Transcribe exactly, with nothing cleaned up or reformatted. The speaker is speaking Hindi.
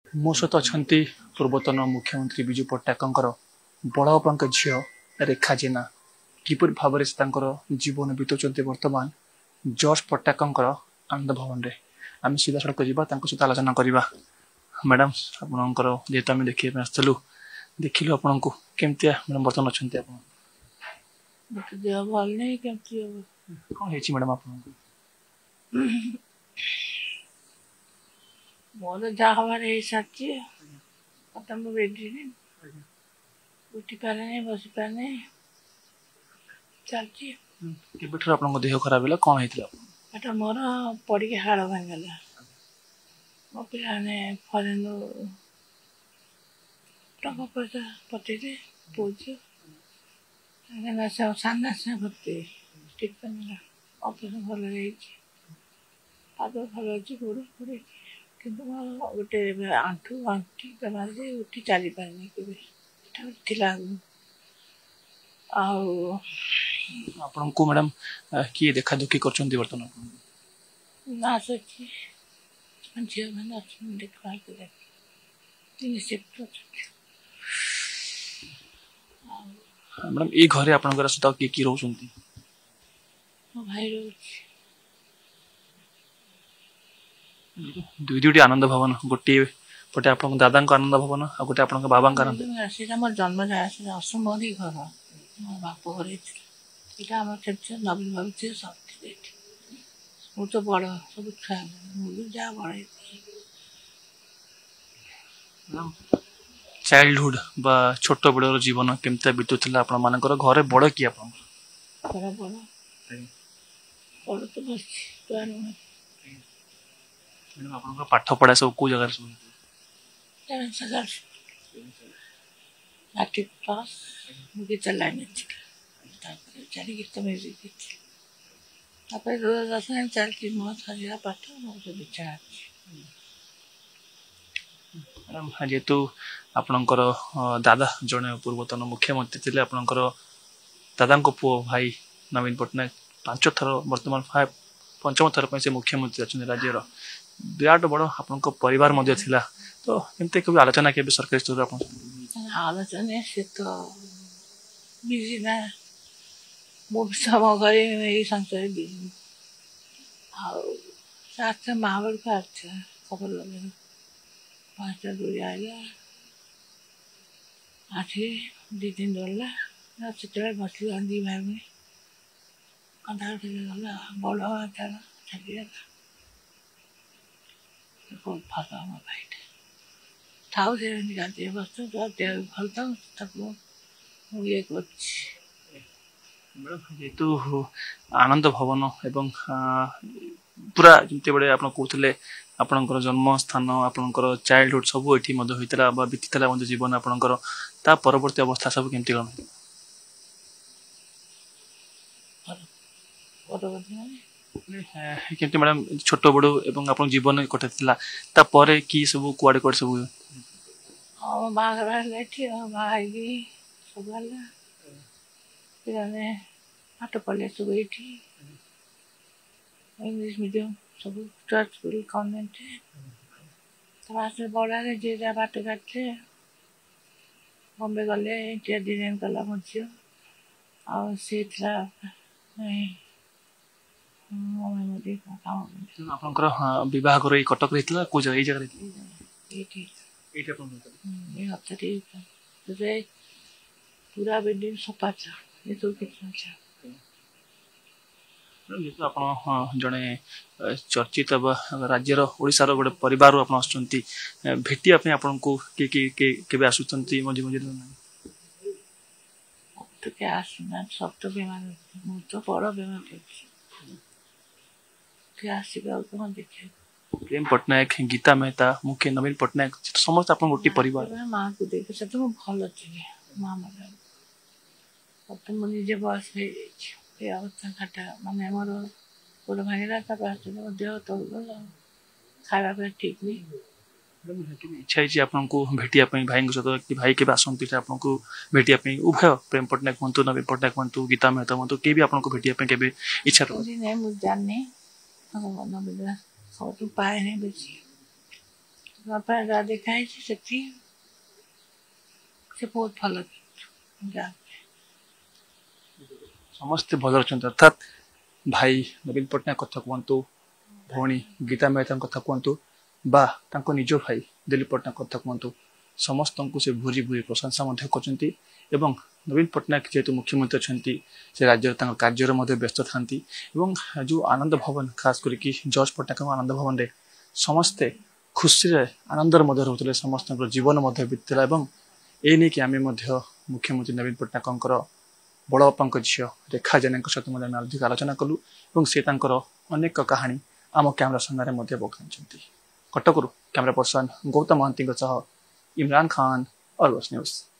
मो सहित अच्छा पूर्वतन मुख्यमंत्री विजु पट्टनायक बड़बापा झील रेखा जेना किपर भाव में जीवन बीतुंट बर्तमान जॉर्ज पट्टनायक आनंद भवन में आम सीधा सड़क जावा सहित आलोचना करवा। मैडम आपंकर जेहेतु आम देखा आसलु देखिलु आपन को केमती मैडम बर्तमान अच्छा भल नहीं केमती कौन है मैडम आप मोर जहाँ हमारे यही साथी खत्म बेटी उठी पारे नहीं बस पारे चलती केबेठर आपन देह खराब है कौन है एटा मोर पड़ के हाड़ भांगला मो पाने फरेन टका पैसा पठे पूछ सामना से भर्ती ट्रिटमेंट ऑपरेशन भल पाद भल अच्छी गोड़ पड़े कि गोटे आंठू आंठी बेमार जे उठी चली पारे के आपन को मैडम किए देखा दुखी कर बर्तमान ना सकी झील मैंने देखा मैडम ये घरे आपन सहित किए किए रोच मो भाई रोच दुई दुईटी आनंद भवन गोटे पटे आप दादा आनंद भवन आ गोटे आप बाबा सीटा मोर जन्म जगह असमरी घर मो बाप घर यहाँ आम नवीन बाबू थे सब थे मु तो बड़ सब छुआ मुझे जहाँ बड़ चाइल्डहुड बा छोट बेड़ जीवन केमती बीतुला आप घरे बड़ कि आप बड़ बड़ बड़ तो बस मैडम आप पाठ पढ़ा सब कौ जगह सब मैट्रिक पास गीत लाइन चार गीत म्यूजिक दूरदर्शन चलती मो सजा पाठ मोर विचार मैडम जेहेतु आपणकर दादा जड़े पूर्वतन मुख्यमंत्री थे आपणकर दादा पुओ भाई नवीन पट्टनायक पांच थर बर्तमान फाइव पंचम थर पर से मुख्यमंत्री अच्छा राज्यर विराट बड़ आपण परिवार मध्य थिला तो एमती कभी आलोचना के सरकारी स्तर आलोचना से तो बिजी ना मो सम घर यही संसार बिजी आठ महाबल का अच्छा खबर लगे पाँचटा दूरी आएगा आठ दी दिन डरला से बसलु दी भाई में अंधार गला बड़ तार छाड़गला बहुत फाका मो भाई थाऊ से गाते बस भल था ये जेहेतु आनंद भवन एवं पूरा जमती बड़े आप कहते आपणकर जन्म स्थान आपणकर चाइल्डहुड सब ये होता बीती जीवन आपणकर ता परवर्ती अवस्था सब केमती कौन केमती मैडम छोट बड़ एवं आप जीवन कटा तापर कि सब कुआड़े कुआड़े सब बाहर भाई सब पिलाने पाठ पढ़े सब ये इंग्लिश मीडियम सब चर्च स्कूल कन्वेंट से बड़ा जे जहाँ बाट काटले बम्बे गले डिजाइन कला मो झी आसी आपनकर विवाह घर कटक रही कौ जगह जगह पूरा बिल्डिंग सफा ये सब कितना जेहेतु आप जड़े चर्चित राज्यर ओडिशार गोटे परिवार आप भेटिया आपन को के आसुँच मझे मझे तो क्या आसना सब तो बेमार मुझ तो बड़ बेमार देखे प्रेम पट्टनायक गीता मेहता मुख्य नवीन पट्टनायक समस्त आप गोटे परिवार माँ को देखे से तो भल थी माँ मर तो मुझे बयस हो अवस्था घाटा मानने मोर गोड़ भांगला देह तल गला खावा ठीक नहीं इच्छा है आपको भेटिया भाई सहित कि भाई के आसती आपको भेटिया उभय प्रेम पट्टनायक हूँ नवीन पट्टनायक हूँ गीता मेहता हूँ के भी आपको भेटिया के इच्छा नहीं मुझे जानी सब पाए नहीं बेची बापा गाँ देखाई सेठी से बहुत भल गाँ समस्ते भल अच्छा अर्थात भाई नवीन पट्टनायक कथा कहतु भौणी गीता मेहता कथा कहतु बा तांको निज भाई दिलीप पट्टनायक कथा कहतु समस्त को से भूरी भूरी प्रशंसा करते एवं नवीन पट्टनायक जेहेतु मुख्यमंत्री अच्छा से राज्य कार्य व्यस्त था जो आनंद भवन खास करके जॉर्ज पट्टनायक आनंद भवन रे समस्ते खुशी आनंदर मध्य रोते समस्त जीवन बीतला ए नहीं कि आम मुख्यमंत्री नवीन पट्टनायक बड़ बापा झील रेखा जेना सहित अधिक आलोचना कलु और से अनेक कहानी आम कैमरा सामने बखाई कटकू camera person Gautam Mahanti Imran Khan, Argus news.